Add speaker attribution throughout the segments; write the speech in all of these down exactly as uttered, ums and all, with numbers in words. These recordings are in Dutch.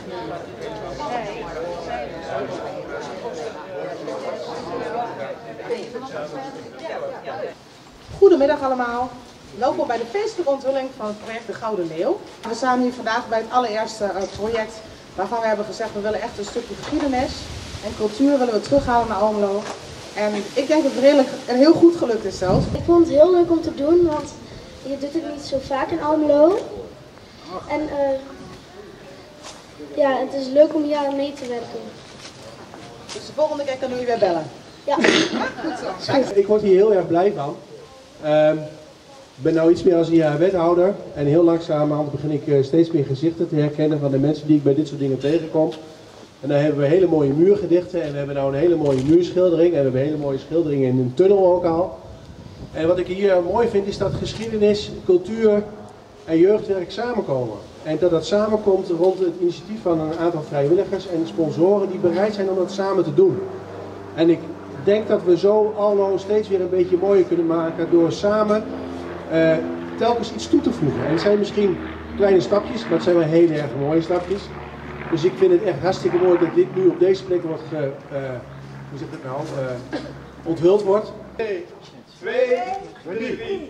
Speaker 1: Goedemiddag allemaal. Welkom bij de feestelijke onthulling van het project De Gouden Leeuw. We staan hier vandaag bij het allereerste uh, project waarvan we hebben gezegd we willen echt een stukje geschiedenis en cultuur willen we terughalen naar Almelo. En ik denk dat het redelijk en heel goed gelukt is zelfs.
Speaker 2: Ik vond het heel leuk om te doen, want je doet het niet zo vaak in Almelo. En uh, ja, het is leuk om hier aan mee te werken.
Speaker 1: Dus de volgende keer kunnen we weer bellen.
Speaker 2: Ja.
Speaker 1: Goed zo.
Speaker 3: Ik word hier heel erg blij van. Uh, ik ben nu iets meer als een jaar wethouder en heel langzamerhand begin ik uh, steeds meer gezichten te herkennen van de mensen die ik bij dit soort dingen tegenkom. En dan hebben we hele mooie muurgedichten en we hebben nou een hele mooie muurschildering en we hebben hele mooie schilderingen in een tunnel ook al. En wat ik hier mooi vind is dat geschiedenis, cultuur en jeugdwerk samenkomen. En dat dat samenkomt rond het initiatief van een aantal vrijwilligers en sponsoren die bereid zijn om dat samen te doen. En ik denk dat we zo Almelo steeds weer een beetje mooier kunnen maken door samen uh, telkens iets toe te voegen. En het zijn misschien kleine stapjes, maar het zijn wel hele erg mooie stapjes. Dus ik vind het echt hartstikke mooi dat dit nu op deze plek wordt ge, uh, hoe zeg ik het nou, uh, onthuld wordt. één, twee, drie.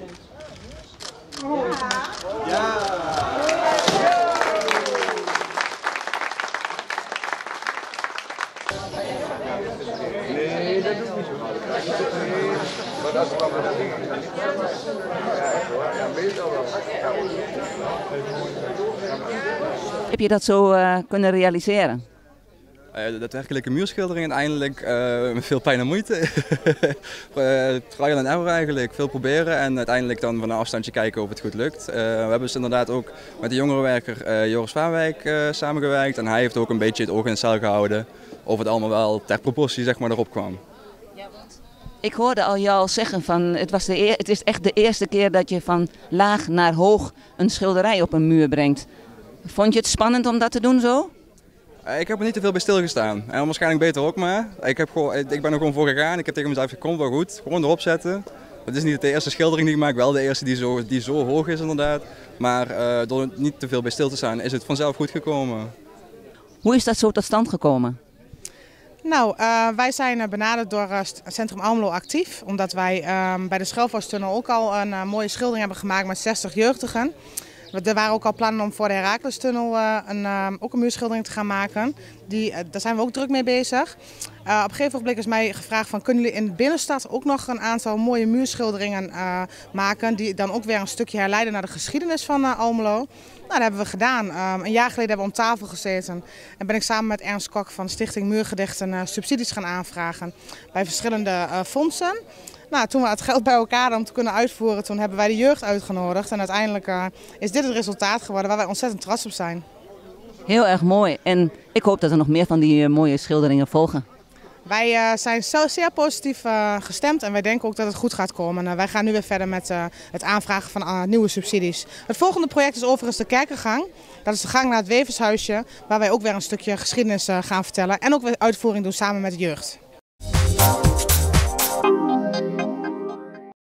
Speaker 3: Ja! Ja.
Speaker 4: Nee, dat doe ik niet zo. Maar dat is wel wat dingen. Ja, meestal wel.
Speaker 5: Heb je dat zo uh, kunnen realiseren?
Speaker 6: Uh, daadwerkelijke muurschildering uiteindelijk uh, met veel pijn en moeite. uh, trial and error eigenlijk, veel proberen en uiteindelijk dan van een afstandje kijken of het goed lukt. Uh, we hebben dus inderdaad ook met de jongerenwerker uh, Joris Vaarwijk uh, samengewerkt en hij heeft ook een beetje het oog in het zeil gehouden of het allemaal wel ter proportie zeg maar, erop kwam.
Speaker 5: Ik hoorde al jou zeggen van het, was de eer, het is echt de eerste keer dat je van laag naar hoog een schilderij op een muur brengt. Vond je het spannend om dat te doen zo?
Speaker 6: Ik heb er niet te veel bij stilgestaan. En waarschijnlijk beter ook maar. Ik, heb gewoon, ik ben er gewoon voor gegaan. Ik heb tegen mezelf gezegd, komt wel goed. Gewoon erop zetten. Het is niet de eerste schildering die ik maak, wel de eerste die zo, die zo hoog is inderdaad. Maar uh, door niet te veel bij stil te staan is het vanzelf goed gekomen.
Speaker 5: Hoe is dat zo tot stand gekomen?
Speaker 1: Nou, uh, wij zijn benaderd door uh, Centrum Almelo Actief. Omdat wij uh, bij de Schelfhuistunnel ook al een uh, mooie schildering hebben gemaakt met zestig jeugdigen. Er waren ook al plannen om voor de Heraklus-tunnel uh, een, uh, ook een muurschildering te gaan maken. Die, uh, daar zijn we ook druk mee bezig. Uh, op een gegeven moment is mij gevraagd van kunnen jullie in de binnenstad ook nog een aantal mooie muurschilderingen uh, maken. Die dan ook weer een stukje herleiden naar de geschiedenis van uh, Almelo. Nou, dat hebben we gedaan. Uh, een jaar geleden hebben we om tafel gezeten. En ben ik samen met Ernst Kok van Stichting Muurgedichten uh, subsidies gaan aanvragen bij verschillende uh, fondsen. Nou, toen we het geld bij elkaar hadden om te kunnen uitvoeren, toen hebben wij de jeugd uitgenodigd. En uiteindelijk uh, is dit het resultaat geworden waar wij ontzettend trots op zijn.
Speaker 5: Heel erg mooi en ik hoop dat er nog meer van die uh, mooie schilderingen volgen.
Speaker 1: Wij uh, zijn zo zeer positief uh, gestemd en wij denken ook dat het goed gaat komen. Uh, wij gaan nu weer verder met uh, het aanvragen van uh, nieuwe subsidies. Het volgende project is overigens de Kerkengang. Dat is de gang naar het Wevershuisje, waar wij ook weer een stukje geschiedenis uh, gaan vertellen en ook weer uitvoering doen samen met de jeugd.